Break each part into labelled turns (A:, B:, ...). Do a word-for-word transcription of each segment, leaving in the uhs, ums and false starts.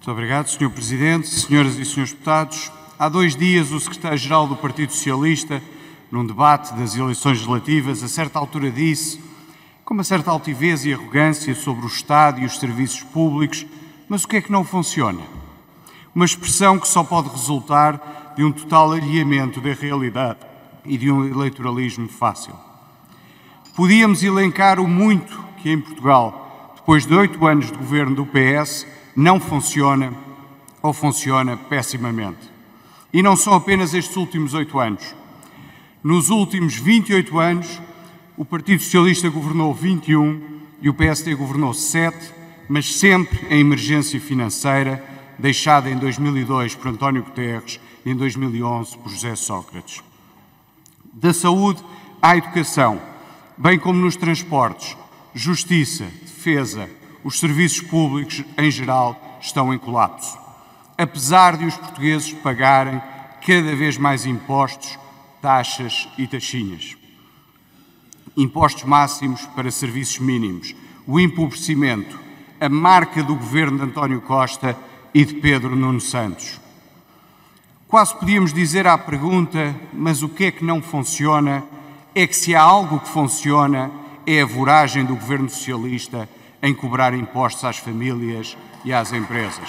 A: Muito obrigado, senhor Presidente, senhoras e senhores deputados. Há dois dias, o secretário-geral do Partido Socialista, num debate das eleições legislativas, a certa altura disse, com uma certa altivez e arrogância, sobre o Estado e os serviços públicos, mas o que é que não funciona? Uma expressão que só pode resultar de um total alheamento da realidade e de um eleitoralismo fácil. Podíamos elencar o muito que em Portugal, depois de oito anos de governo do P S, não funciona ou funciona pessimamente. E não são apenas estes últimos oito anos. Nos últimos vinte e oito anos, o Partido Socialista governou vinte e um e o P S D governou sete, mas sempre em emergência financeira, deixada em dois mil e dois por António Guterres e em dois mil e onze por José Sócrates. Da saúde à educação, bem como nos transportes, justiça, defesa, os serviços públicos em geral estão em colapso. Apesar de os portugueses pagarem cada vez mais impostos, taxas e taxinhas. Impostos máximos para serviços mínimos, o empobrecimento, a marca do governo de António Costa e de Pedro Nuno Santos. Quase podíamos dizer à pergunta, mas o que é que não funciona? É que se há algo que funciona, é a voragem do governo socialista em cobrar impostos às famílias e às empresas.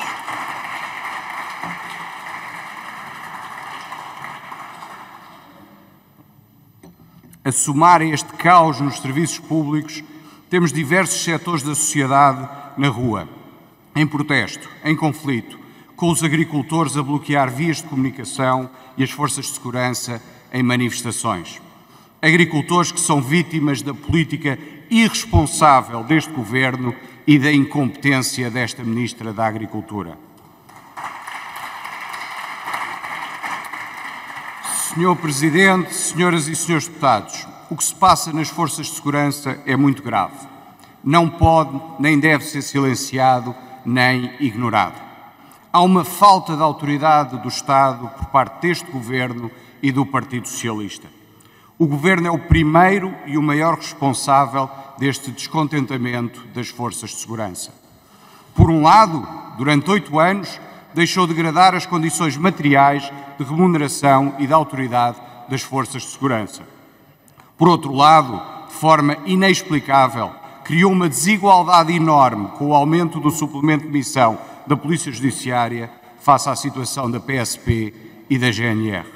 A: A somar a este caos nos serviços públicos, temos diversos setores da sociedade na rua, em protesto, em conflito, com os agricultores a bloquear vias de comunicação e as forças de segurança em manifestações. Agricultores que são vítimas da política irresponsável deste governo e da incompetência desta Ministra da Agricultura. senhor Presidente, senhoras e senhores deputados, o que se passa nas forças de segurança é muito grave. Não pode nem deve ser silenciado nem ignorado. Há uma falta de autoridade do Estado por parte deste Governo e do Partido Socialista. O Governo é o primeiro e o maior responsável deste descontentamento das forças de segurança. Por um lado, durante oito anos, deixou degradar as condições materiais de remuneração e de autoridade das forças de segurança. Por outro lado, de forma inexplicável, criou uma desigualdade enorme com o aumento do suplemento de missão da Polícia Judiciária face à situação da P S P e da G N R.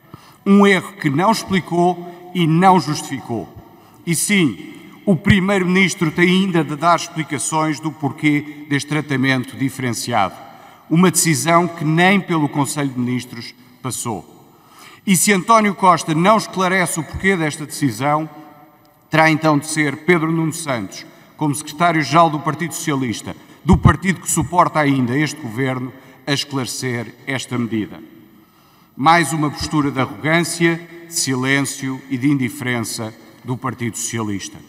A: Um erro que não explicou e não justificou. E sim, o Primeiro-Ministro tem ainda de dar explicações do porquê deste tratamento diferenciado. Uma decisão que nem pelo Conselho de Ministros passou. E se António Costa não esclarece o porquê desta decisão, terá então de ser Pedro Nuno Santos, como secretário-geral do Partido Socialista, do partido que suporta ainda este Governo, a esclarecer esta medida. Mais uma postura de arrogância, de silêncio e de indiferença do Partido Socialista.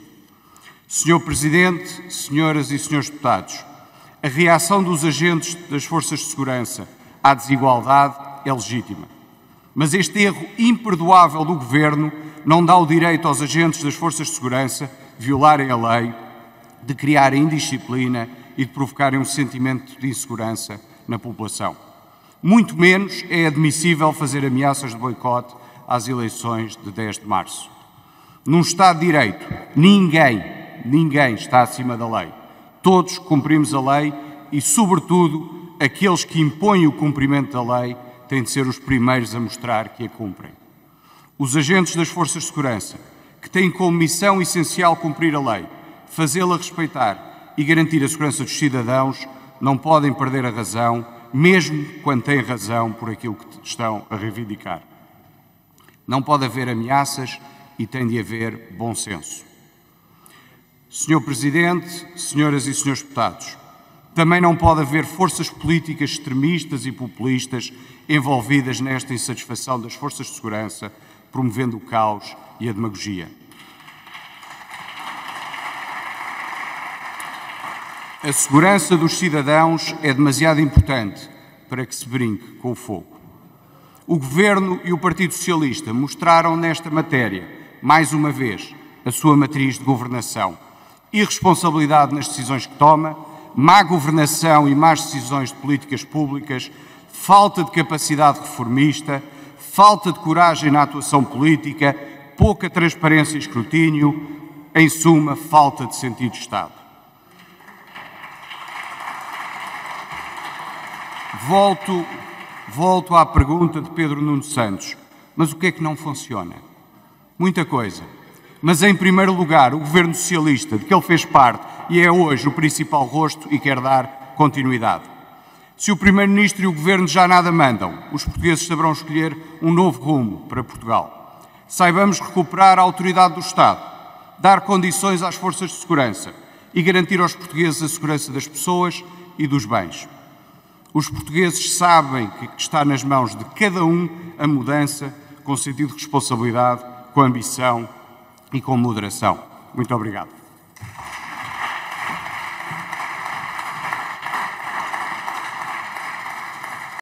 A: senhor Presidente, senhoras e senhores deputados, a reação dos agentes das forças de segurança à desigualdade é legítima. Mas este erro imperdoável do Governo não dá o direito aos agentes das forças de segurança de violarem a lei, de criarem indisciplina e de provocarem um sentimento de insegurança na população. Muito menos é admissível fazer ameaças de boicote às eleições de dez de março. Num Estado de Direito, ninguém, ninguém está acima da lei. Todos cumprimos a lei e, sobretudo, aqueles que impõem o cumprimento da lei têm de ser os primeiros a mostrar que a cumprem. Os agentes das forças de segurança, que têm como missão essencial cumprir a lei, fazê-la respeitar e garantir a segurança dos cidadãos, não podem perder a razão, mesmo quando têm razão por aquilo que estão a reivindicar. Não pode haver ameaças e tem de haver bom senso. senhor Presidente, senhoras e senhores deputados, também não pode haver forças políticas extremistas e populistas envolvidas nesta insatisfação das forças de segurança, promovendo o caos e a demagogia. A segurança dos cidadãos é demasiado importante para que se brinque com o fogo. O Governo e o Partido Socialista mostraram nesta matéria, mais uma vez, a sua matriz de governação. Irresponsabilidade nas decisões que toma, má governação e más decisões de políticas públicas, falta de capacidade reformista, falta de coragem na atuação política, pouca transparência e escrutínio, em suma, falta de sentido de Estado. Volto, volto à pergunta de Pedro Nuno Santos. Mas o que é que não funciona? Muita coisa. Mas, em primeiro lugar, o governo socialista, de que ele fez parte e é hoje o principal rosto e quer dar continuidade. Se o Primeiro-Ministro e o Governo já nada mandam, os portugueses saberão escolher um novo rumo para Portugal. Saibamos recuperar a autoridade do Estado, dar condições às forças de segurança e garantir aos portugueses a segurança das pessoas e dos bens. Os portugueses sabem que está nas mãos de cada um a mudança com sentido de responsabilidade, com ambição e com moderação. Muito obrigado.